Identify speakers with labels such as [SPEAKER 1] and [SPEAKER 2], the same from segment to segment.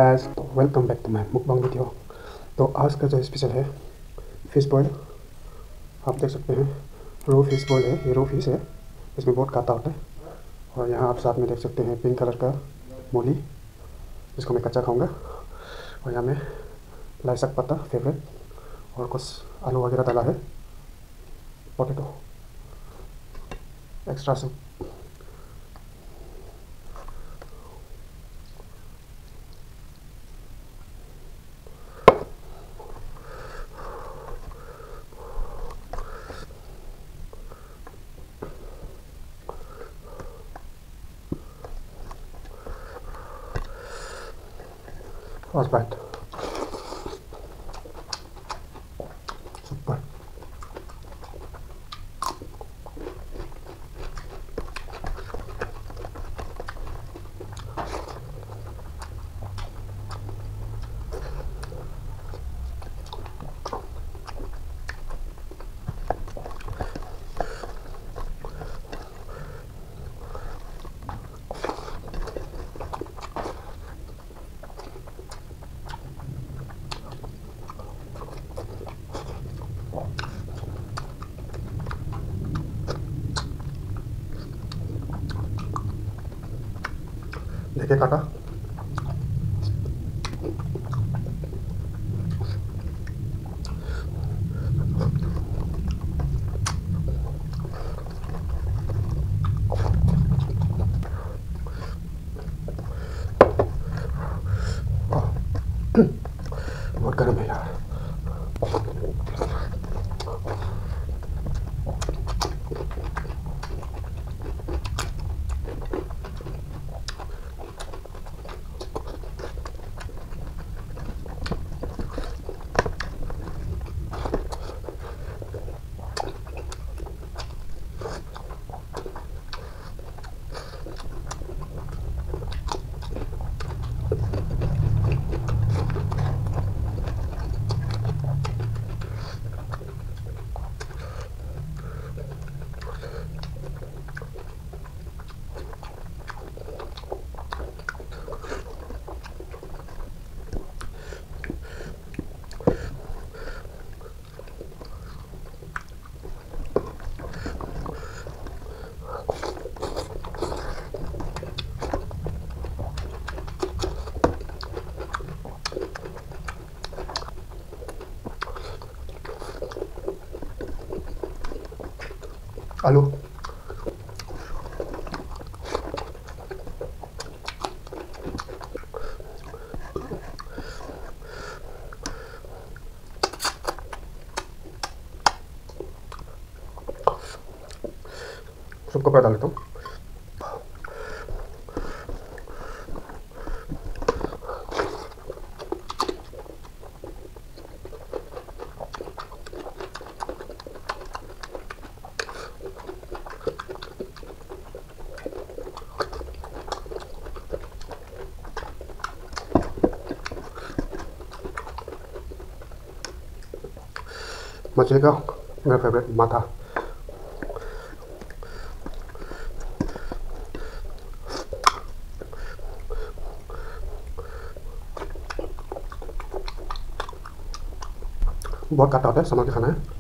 [SPEAKER 1] Guys, तो welcome back to my mukbang video. तो आज का जो स्पेशल है फिश बॉयल। आप देख सकते हैं रो फिश बॉयल है। ये रो फिश है, इसमें बहुत काटा होता है। और यहाँ आप साथ में देख सकते हैं पिंक कलर का मूली, जिसको मैं कच्चा खाऊंगा। और यहाँ में लाई साग पत्ता फेवरेट, और कुछ आलू वगैरह डाला है, potato, extra soup. First bite, super. देखिए काटा, बहुत गर्म है यार। आलू, सबको पूरा डाल देता हूँ। मछली का मेरा फेवरेट माथा। बहुत काटा होता है, संभाल के खाना है।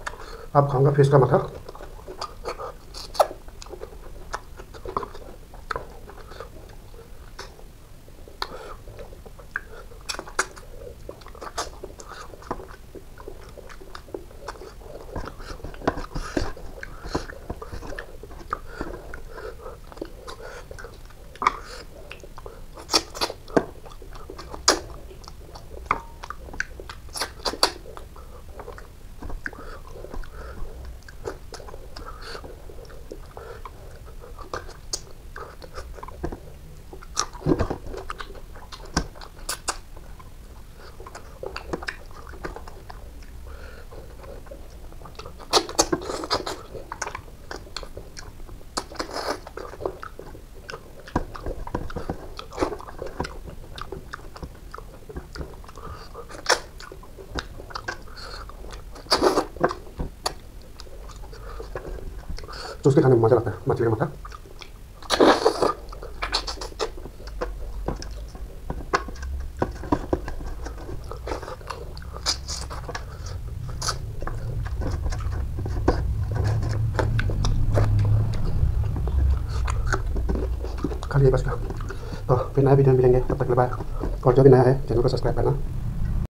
[SPEAKER 1] अब खाऊंगा फिश का माथा। तो उसके खाने में मज़ा लगता है मछली का मक्खा। खा लिए बस का। तो फिर नया वीडियो मिलेंगे, तब तक के लिए बाय। और जो भी नया है चैनल को सब्सक्राइब करना।